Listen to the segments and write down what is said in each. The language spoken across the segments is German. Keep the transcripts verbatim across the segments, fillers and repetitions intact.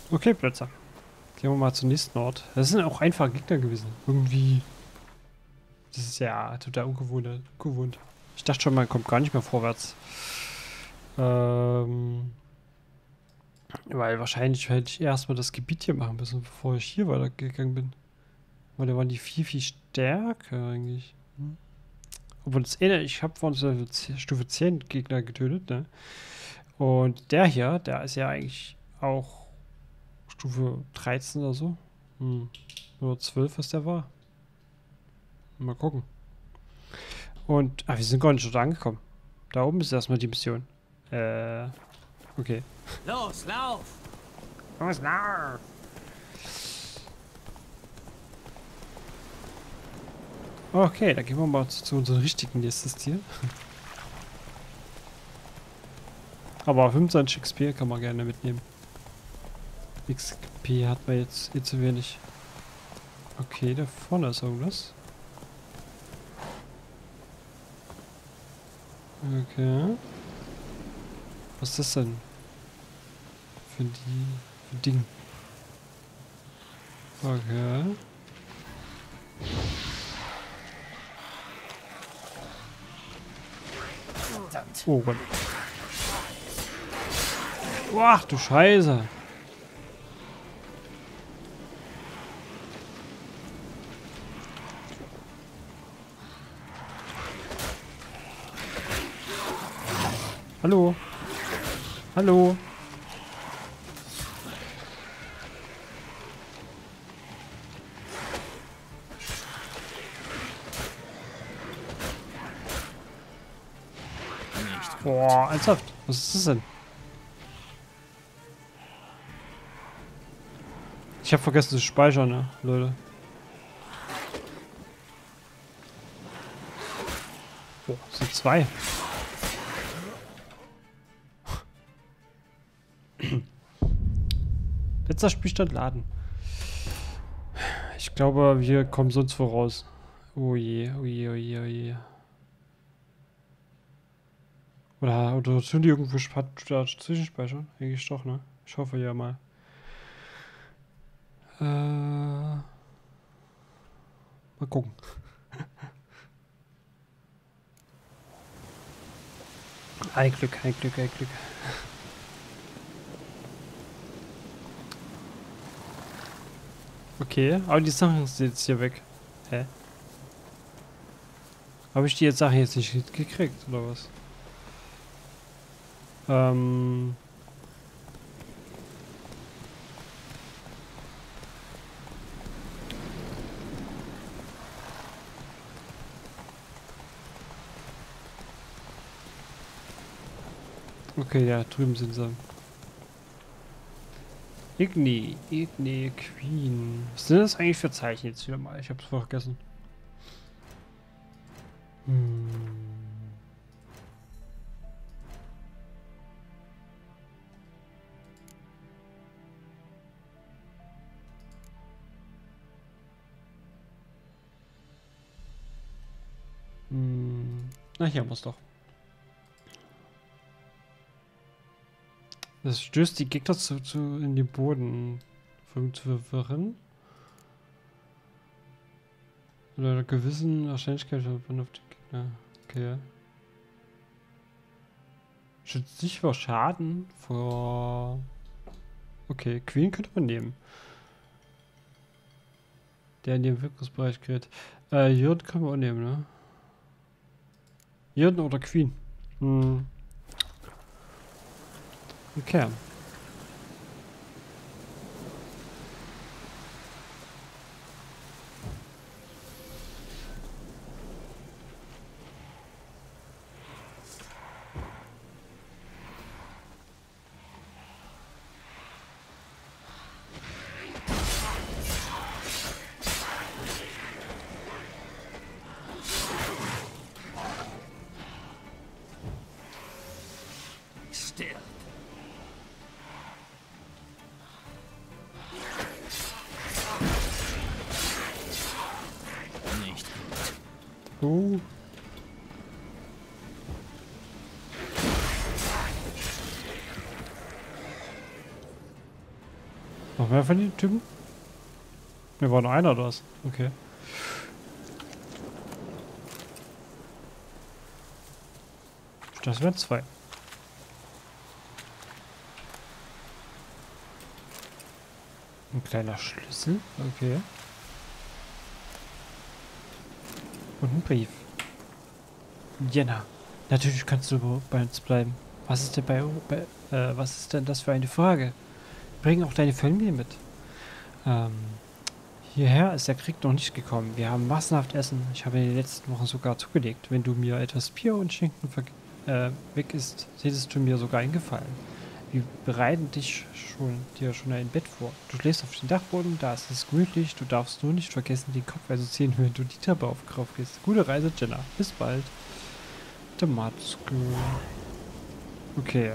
Okay, Plätze. Gehen wir mal zum nächsten Ort. Das sind auch einfache Gegner gewesen. Irgendwie. Das ist ja total ungewohnt. ungewohnt. Ich dachte schon, man kommt gar nicht mehr vorwärts. Ähm. Weil wahrscheinlich hätte ich erstmal das Gebiet hier machen müssen, bevor ich hier weitergegangen bin. Weil da waren die viel, viel stärker eigentlich. Hm. Obwohl das eine, ich habe von Stufe zehn Gegner getötet, ne? Und der hier, der ist ja eigentlich auch Stufe dreizehn oder so. Hm. Oder zwölf, was der war. Mal gucken. Und, ah, wir sind gar nicht dort angekommen. Da oben ist erstmal die Mission. Äh, okay. Los, lauf! Los, lauf! Okay, dann gehen wir mal zu, zu unserem richtigen nächstes Ziel. Aber fünfundzwanzig X P kann man gerne mitnehmen. X P hat man jetzt eh zu wenig. Okay, da vorne ist irgendwas. Okay. Was ist das denn? Für die... Für Ding. Okay. Oh Gott. Ach du Scheiße. Hallo. Hallo. Boah, ernsthaft. Was ist das denn? Ich habe vergessen zu speichern, ne, Leute. Boah, sind zwei. Letzter Spielstand laden. Ich glaube, wir kommen sonst voraus. Oh je, oh je, oh je, oh je. Oder, oder tun die irgendwo zwischenspeichern? Eigentlich doch, ne? Ich hoffe ja mal. Äh, mal gucken. Ein Glück, ein Glück, ein Glück. Okay, aber die Sachen sind jetzt hier weg. Hä? Habe ich die jetzt Sachen jetzt nicht gekriegt, oder was? Ähm... Okay, ja, drüben sind sie. Igni, Igni, Queen. Was sind das eigentlich für Zeichen jetzt wieder mal? Ich hab's vergessen. Hm. Hm. Na, hier haben wir's doch. Das stößt die Gegner zu, zu in den Boden zu verwirren. Oder einer gewissen Wahrscheinlichkeit von auf die Gegner. Okay. Schützt sich vor Schaden, vor... Okay, Queen könnte man nehmen. Der in den Wirkungsbereich gerät. Äh, Jürgen können wir auch nehmen, ne? Jürgen oder Queen? Hm. Okay. Still. Nicht gut. Uh. Noch mehr von den Typen? Mir war nur einer oder was? Okay. Das wären zwei. Ein kleiner Schlüssel. Okay. Und ein Brief. Jenna, natürlich kannst du bei uns bleiben. Was ist denn bei, bei äh, was ist denn das für eine Frage? Bring auch deine Familie mit. Ähm, hierher ist der Krieg noch nicht gekommen. Wir haben massenhaft Essen. Ich habe in den letzten Wochen sogar zugelegt. Wenn du mir etwas Bier und Schinken äh, weg isst, tätest du mir sogar einen Gefallen. Wir bereiten dich schon, dir schon ein Bett vor. Du schläfst auf dem Dachboden, da ist es gemütlich. Du darfst nur nicht vergessen, den Kopf einzuziehen, wenn du die Treppe aufgrauf gehst. Gute Reise, Jenna. Bis bald. Der Matske. Okay.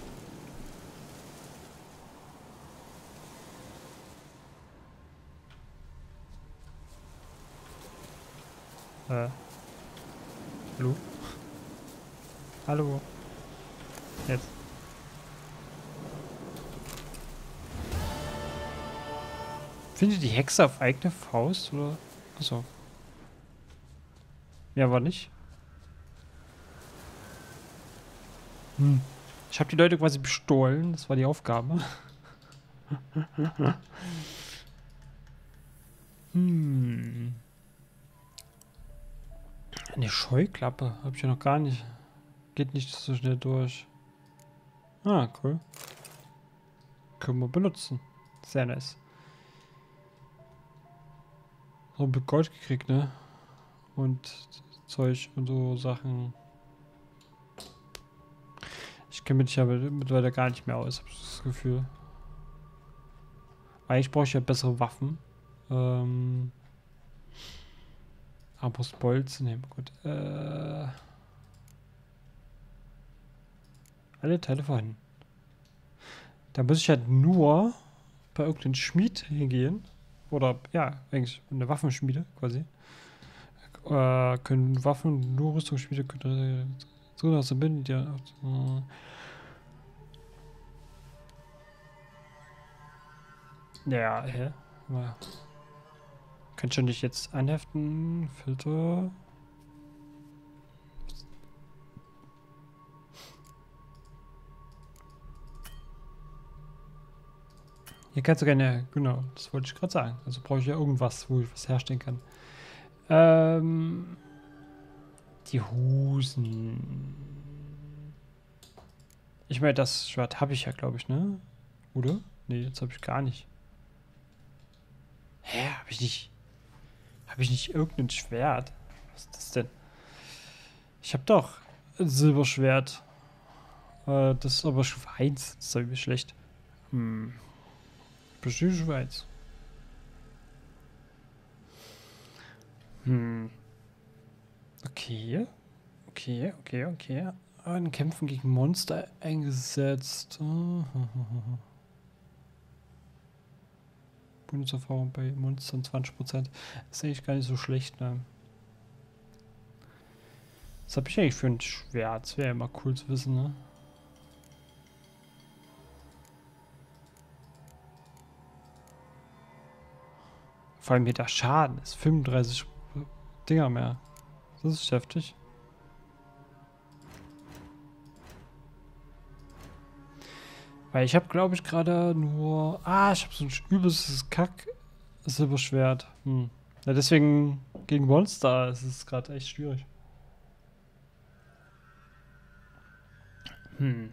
Äh. Hallo? Hallo? Jetzt. Findet die Hexe auf eigene Faust, oder? Achso. Ja, war nicht. Hm. Ich habe die Leute quasi bestohlen. Das war die Aufgabe. hm. Eine Scheuklappe habe ich ja noch gar nicht. Geht nicht so schnell durch. Ah, cool. Können wir benutzen. Sehr nice. So ein bisschen Gold gekriegt, ne? Und Zeug und so Sachen. Ich kenne mich ja mittlerweile gar nicht mehr aus, habe ich das Gefühl. Eigentlich brauche ich ja bessere Waffen. Ähm. Abos Bolzen, ne, gut. Äh. Alle Teile vorhanden. Da muss ich halt nur bei irgendeinem Schmied hingehen. Oder, ja, eigentlich eine Waffenschmiede quasi. Äh, können Waffen, nur Rüstungsschmiede können so aus der Binden, die ja. Ja, hä? Ja. Könnt ihr nicht jetzt anheften? Filter. Hier kannst du gerne, genau, das wollte ich gerade sagen. Also brauche ich ja irgendwas, wo ich was herstellen kann. Ähm, die Hosen. Ich meine, das Schwert habe ich ja, glaube ich, ne? Oder? Nee, jetzt habe ich gar nicht. Hä? Habe ich nicht... Habe ich nicht irgendein Schwert? Was ist das denn? Ich habe doch ein Silberschwert. Äh, das ist aber Stufe eins. Das ist irgendwie schlecht. Hm. Bestimmt Stufe eins. Hm. Okay. Okay, okay, okay. In Kämpfen gegen Monster eingesetzt. Bonuserfahrung bei Monstern zwanzig Prozent. Ist eigentlich gar nicht so schlecht, ne? Was habe ich eigentlich für ein Schwert? Das wäre ja immer cool zu wissen, ne? Vor allem hier der Schaden ist fünfunddreißig Dinger mehr. Das ist heftig. Weil ich habe, glaube ich, gerade nur... Ah, ich habe so ein übelstes Kack-Silberschwert. Hm. Ja, deswegen gegen Monster ist es gerade echt schwierig. Hm.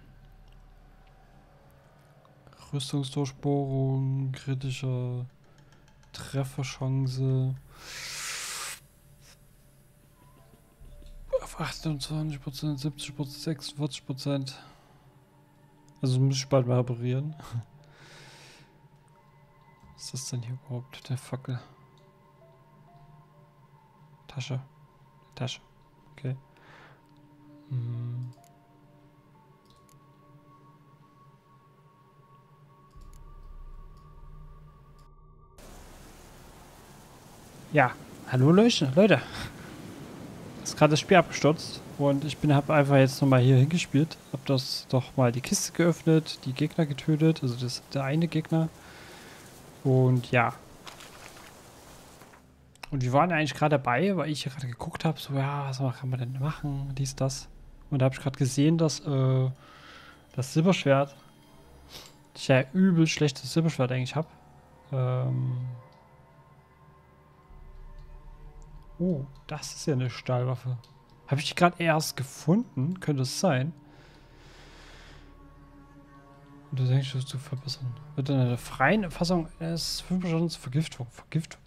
Rüstungsdurchbohrung, kritische Trefferchance. Auf achtundzwanzig Prozent, siebzig Prozent, sechsundvierzig Prozent. Also muss ich bald mal reparieren. Was ist das denn hier überhaupt? Der Fackel. Tasche. Tasche. Okay. Hm. Ja, hallo Leute, Leute. Ist gerade das Spiel abgestürzt und ich bin habe einfach jetzt nochmal hier hingespielt, hab das doch mal die Kiste geöffnet, die Gegner getötet, also das der eine Gegner Und ja. Und wir waren eigentlich gerade dabei, weil ich gerade geguckt habe, so, ja, was kann man denn machen, dies, das. Und da habe ich gerade gesehen, dass äh, das Silberschwert, ich ja übel schlechtes Silberschwert eigentlich habe. Ähm oh, das ist ja eine Stahlwaffe. Habe ich die gerade erst gefunden? Könnte es sein? Und das eigentlich zu verbessern. Wird in einer freien Fassung es fünf Stunden Vergiftung. Vergiftung.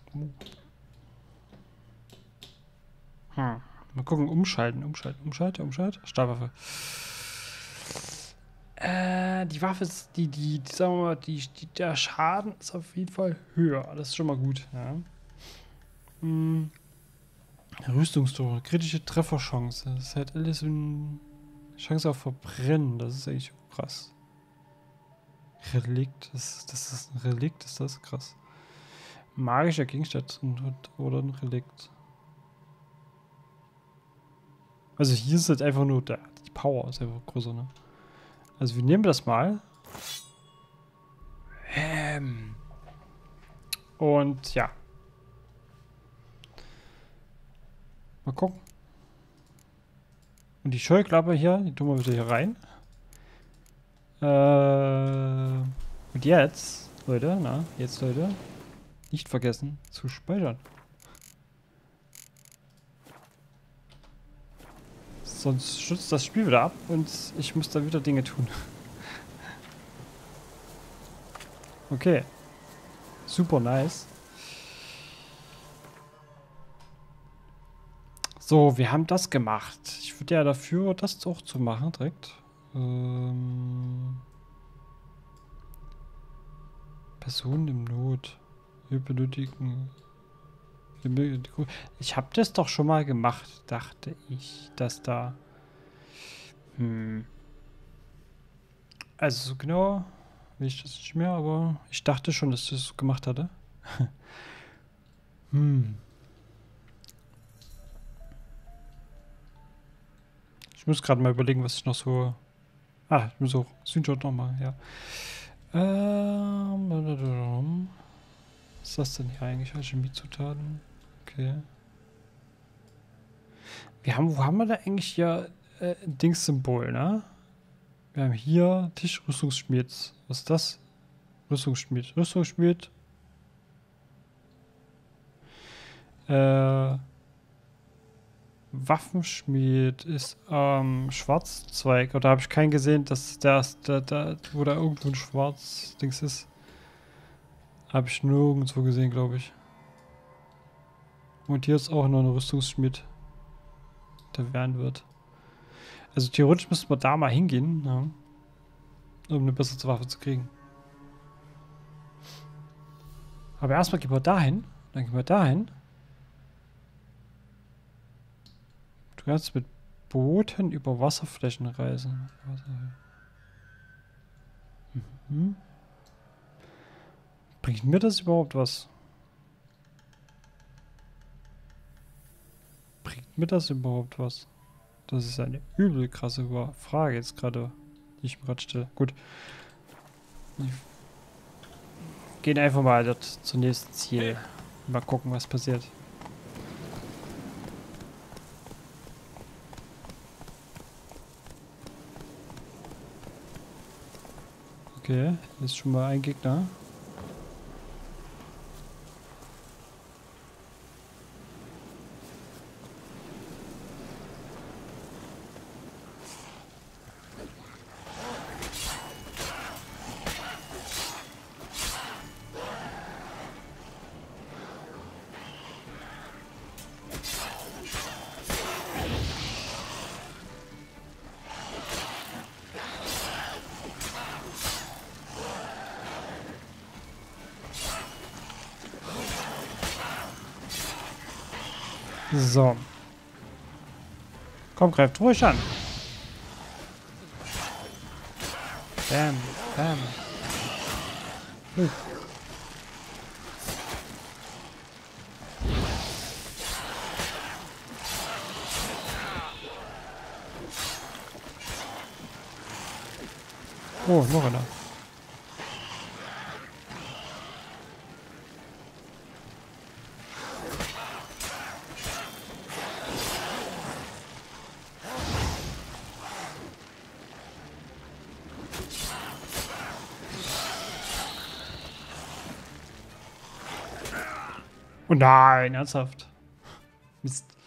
Hm. Mal gucken, umschalten, umschalten, umschalten, umschalten. Stahlwaffe. Äh, die Waffe ist, die, die, die sagen wir mal, die, die, der Schaden ist auf jeden Fall höher. Das ist schon mal gut, ja. Hm. Rüstungstore, kritische Trefferchance. Das ist halt alles eine Chance auf Verbrennen. Das ist eigentlich krass. Relikt, das, das ist ein Relikt, ist das krass. Magischer Gegenstand und, oder ein Relikt. Also hier ist halt einfach nur der, die Power ist einfach größer, ne? Also wir nehmen das mal. Ähm. Und ja. Mal gucken. Und die Scheuklappe hier, die tun wir wieder hier rein. Äh, und jetzt, Leute, na, jetzt, Leute, nicht vergessen zu speichern. Sonst stürzt das Spiel wieder ab und ich muss da wieder Dinge tun. Okay. Super nice. So, wir haben das gemacht. Ich würde ja dafür, das auch zu machen direkt. Ähm, Personen im Not. Wir benötigen... Ich habe das doch schon mal gemacht, dachte ich, dass da... Hm. Also so genau will ich das nicht mehr, aber ich dachte schon, dass ich das gemacht hatte. hm. Ich muss gerade mal überlegen, was ich noch so... Ah, ich muss auch Screenshot noch machen, ja. Ähm, was ist das denn hier eigentlich? Alchemiezutaten? Okay. Wir haben, wo haben wir da eigentlich hier äh, ein Dings-Symbol, ne? Wir haben hier Tisch Rüstungsschmied. Was ist das? Rüstungsschmied. Rüstungsschmied. Äh... Waffenschmied ist ähm, Schwarzzweig. Oder habe ich keinen gesehen, dass der, der, der, wo da irgendwo ein Schwarz-Dings ist? Habe ich nirgendwo gesehen, glaube ich. Und hier ist auch noch ein Rüstungsschmied, der werden wird. Also theoretisch müssten wir da mal hingehen, ja, um eine bessere Waffe zu kriegen. Aber erstmal gehen wir dahin, dann gehen wir dahin. Du kannst mit Booten über Wasserflächen reisen. Mhm. Bringt mir das überhaupt was? Bringt mir das überhaupt was? Das ist eine übel krasse Frage jetzt gerade, die ich mir gerade stelle. Gut. Wir gehen einfach mal dort zum nächsten Ziel. Mal gucken, was passiert. Okay, hier ist schon mal ein Gegner. So. Komm, greift ruhig an. Bam, bam. Hm. Oh, noch einer. Oh nein, ernsthaft. Mist.